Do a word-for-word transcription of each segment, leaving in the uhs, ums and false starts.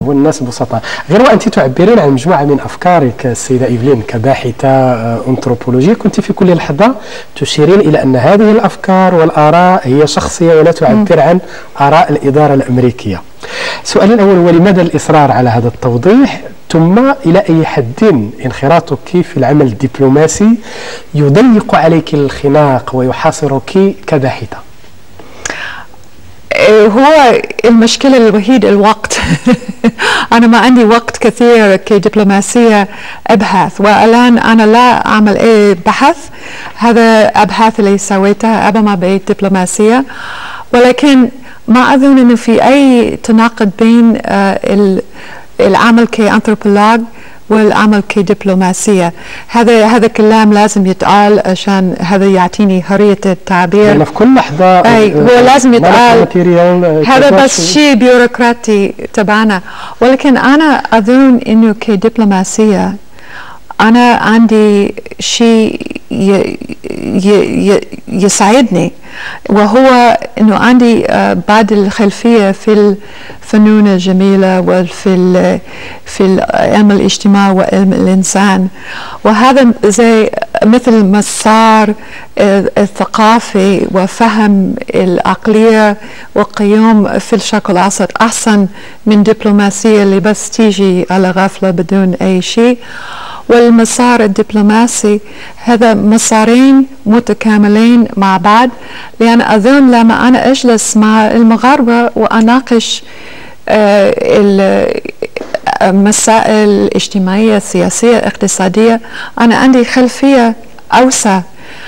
والناس بسطاء. غير وأنت تعبرين عن مجموعة من أفكارك السيدة إيفلين كباحثة أنثروبولوجية، كنت في كل لحظة تشيرين إلى أن هذه الأفكار والآراء هي شخصية ولا تعبر عن آراء الإدارة الأمريكية. سؤالي الأول هو لماذا الإصرار على هذا التوضيح؟ ثم إلى أي حد انخراطك في العمل الدبلوماسي يضيق عليك الخناق ويحاصرك كباحثة؟ هو المشكلة الوحيدة الوقت. أنا ما عندي وقت كثير كدبلوماسية أبحث، والآن أنا لا أعمل أي بحث. هذا أبحاث اللي سويتها قبل ما بقيت دبلوماسية، ولكن ما أظن أنه في أي تناقض بين آه العمل كأنثروبولوج والعمل كدبلوماسية. هذا هذا كلام لازم يتقال عشان هذا يعطيني حرية التعبير. يعني في كل لحظة أي هو لازم يتقال. هذا بس شيء بيروقراطي تبعنا، ولكن أنا أظن إنه كدبلوماسية أنا عندي شيء يساعدني، وهو إنه عندي بعض الخلفية في الفنون الجميلة وفي في علم الاجتماع وعلم الإنسان، وهذا زي مثل مسار الثقافي وفهم العقلية والقيم في الشرق الأوسط أحسن من دبلوماسية اللي بس تيجي على غفلة بدون أي شيء. والمسار الدبلوماسي هذا مسارين متكاملين مع بعض، لأن أظن لما أنا أجلس مع المغاربة وأناقش آه المسائل الاجتماعية السياسية الاقتصادية، أنا عندي خلفية أوسع،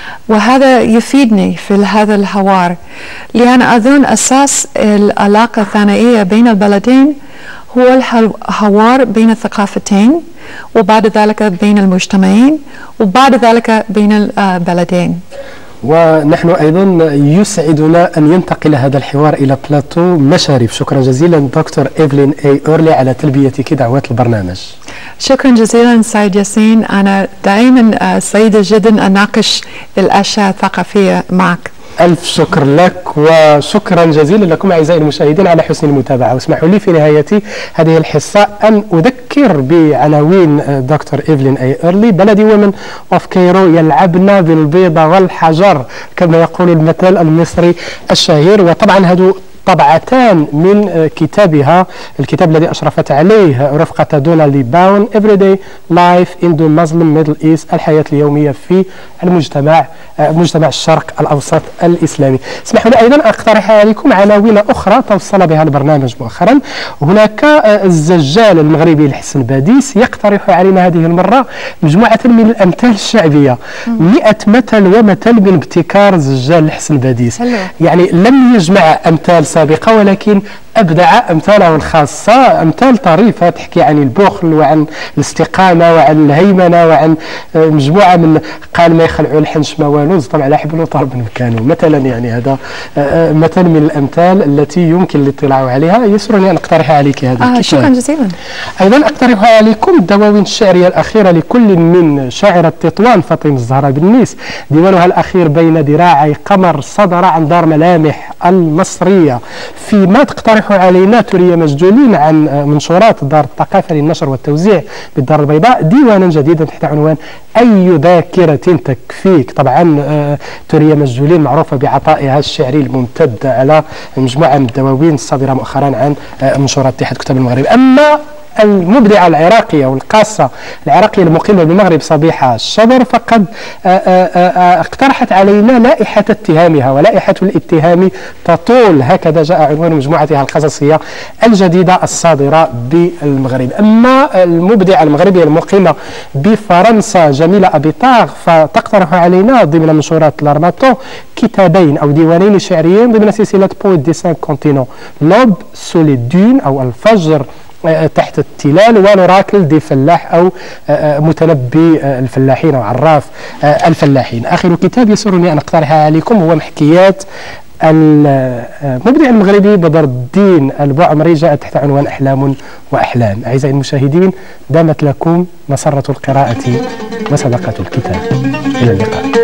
وهذا يفيدني في هذا الحوار، لأن أظن أساس العلاقة الثنائية بين البلدين هو الحوار بين الثقافتين، وبعد ذلك بين المجتمعين، وبعد ذلك بين البلدين. ونحن أيضا يسعدنا أن ينتقل هذا الحوار إلى بلاطو مشارف. شكرا جزيلا دكتور إيفلين أي أورلي على تلبيتك دعوات البرنامج. شكرا جزيلا سيد ياسين، أنا دائما سعيدة جدا أناقش الأشياء الثقافية معك. ألف شكر لك، وشكرا جزيلا لكم أعزائي المشاهدين على حسن المتابعة. واسمحوا لي في نهاية هذه الحصة أن أذكر بعناوين دكتور إيفلين أي أورلي. بلدي ومن أوف كايرو يلعبن بالبيضة والحجر كما يقول المثل المصري الشهير. وطبعا هذو طبعتان من كتابها، الكتاب الذي أشرفت عليه رفقة دونالد باون Everyday Life in the Muslim Middle East، الحياة اليومية في المجتمع مجتمع الشرق الأوسط الإسلامي. اسمحوا لي أيضا أقترح عليكم عناوين أخرى توصل بها البرنامج مؤخرا. هناك الزجال المغربي الحسن باديس يقترح علينا هذه المرة مجموعة من الأمثال الشعبية، مئة مثل ومثل من ابتكار الزجال الحسن باديس. يعني لم يجمع أمثال سابقة، ولكن أبدع أمثاله الخاصة، أمثال طريفة تحكي عن البخل وعن الاستقامة وعن الهيمنة وعن مجموعة من قال ما يخلعوا الحنش ما والوز طبعا لا حبل وطرب مكانه مثلا. يعني هذا مثل من الأمثال التي يمكن الاطلاع عليها. يسرني أن أقترح عليك هذا آه شكرا جزيلا. أيضا أقترح عليكم الدواوين الشعرية الأخيرة لكل من شاعرة تطوان فاطمة الزهراء بنيس. ديوانها الأخير بين ذراعي قمر صدر عن دار ملامح المصرية. فيما تقترح علينا توريا مجدولين عن منشورات دار الثقافة للنشر والتوزيع بالدار البيضاء ديوانا جديدا تحت عنوان أي ذاكرة تكفيك. طبعا توريا مجدولين معروفة بعطائها الشعري الممتد على مجموعة من الدواوين الصادرة مؤخرا عن منشورات اتحاد كتاب المغرب. أما المبدعة العراقية والقاصة العراقية المقيمة بالمغرب صبيحة الشبر فقد اقترحت علينا لائحة اتهامها، ولائحة الاتهام تطول، هكذا جاء عنوان مجموعتها القصصية الجديدة الصادرة بالمغرب. أما المبدعة المغربية المقيمة بفرنسا جميلة أبيطاغ فتقترح علينا ضمن منشورات لارماتو كتابين أو ديوانين شعريين ضمن سلسلة بويت دي سان كونتينو، لوب سولي دون أو الفجر تحت التلال، ونوراكل دي فلاح أو متنبي الفلاحين أو عراف الفلاحين. آخر كتاب يسرني أن أقترح عليكم هو محكيات المبدع المغربي بدر الدين البوعمري، جاء تحت عنوان أحلام وأحلام. أعزائي المشاهدين، دامت لكم مسرة القراءة وسبقة الكتاب. إلى اللقاء.